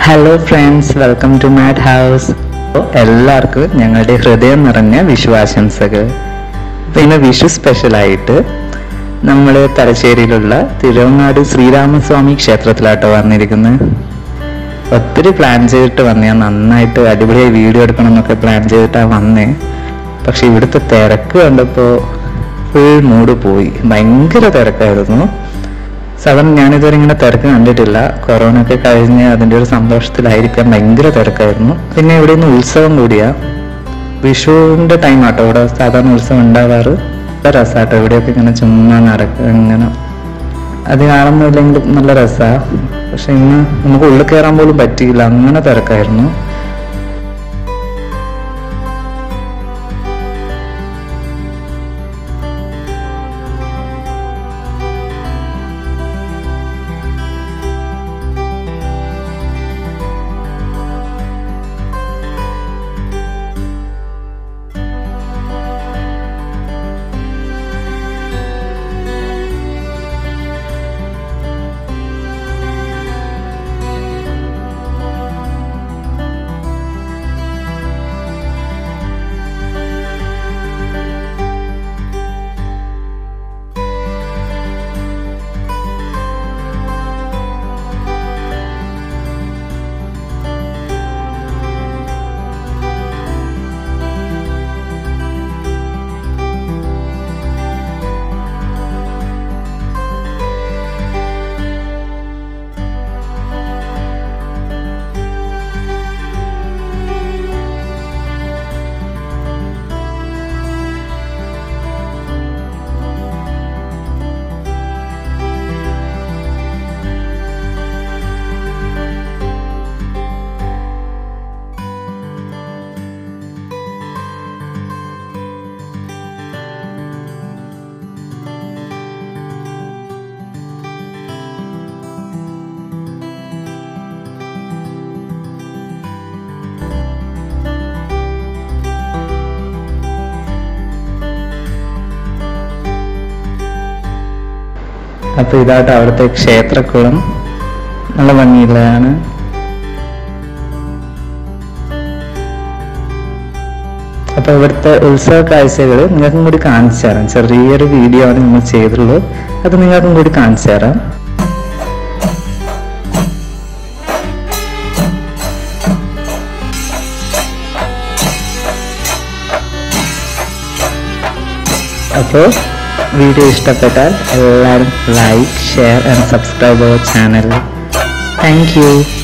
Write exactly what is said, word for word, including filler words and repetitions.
Hello friends, welcome to Mad House. എല്ലാവർക്കും ഞങ്ങളുടെ ഹൃദയം നിറഞ്ഞ വിഷു ആശംസകൾ. പിന്നെ വിഷു സ്പെഷ്യലായിട്ട് നമ്മൾ തലശ്ശേരിയിലുള്ള തിരുവങ്ങാട് ശ്രീരാമസ്വാമി ക്ഷേത്രത്തിലാട്ടോ വന്നിരിക്കുന്നത്. ഒത്തിരി പ്ലാൻ ചെയ്തിട്ട് വന്നേ, നന്നായിട്ട് അടിപൊളിയായി വീഡിയോ എടുക്കണം എന്നൊക്കെ പ്ലാൻ ചെയ്തിട്ടാണ് വന്നേ. പക്ഷെ ഇവിടുത്തെ തിരക്ക് കണ്ടപ്പോൾ ഫുൾ മൂഡ് പോയി. ഭയങ്കര തിരക്കായിരുന്നു. സാധാരണ ഞാനിതുവരെ ഇങ്ങനെ തിരക്ക് കണ്ടിട്ടില്ല. കൊറോണ ഒക്കെ കഴിഞ്ഞ് അതിൻ്റെ ഒരു സന്തോഷത്തിലായിരിക്കാൻ ഭയങ്കര തിരക്കായിരുന്നു. പിന്നെ ഇവിടെ നിന്ന് ഉത്സവം കൂടിയാ, വിഷുവിൻ്റെ ടൈം ആട്ടോ ഇവിടെ സാധാരണ ഉത്സവം ഉണ്ടാവാറ്. നല്ല രസമാട്ടോ ഇവിടെയൊക്കെ ഇങ്ങനെ ചുമ്മാ നടക്കുക, ഇങ്ങനെ അത് കാണുന്നില്ലെങ്കിൽ നല്ല രസമാണ്. പക്ഷെ ഇന്ന് നമുക്ക് ഉള്ളിൽ കയറാൻ പോലും പറ്റിയില്ല, അങ്ങനെ തിരക്കായിരുന്നു. അപ്പൊ ഇതായിട്ട് അവിടുത്തെ ക്ഷേത്രക്കുളം നല്ല ഭംഗിയുള്ളതാണ്. അപ്പൊ ഇവിടുത്തെ ഉത്സവ കാഴ്ചകൾ നിങ്ങൾക്കും കൂടി കാണിച്ചു തരാം. ചെറിയൊരു വീഡിയോ ആണ് നമ്മൾ ചെയ്തിട്ടുള്ളൂ, അത് നിങ്ങൾക്കും കൂടി കാണിച്ചു തരാം. അപ്പോൾ വീഡിയോ ഇഷ്ടപ്പെട്ടാൽ എല്ലാവരും like, share and subscribe our channel. Thank U.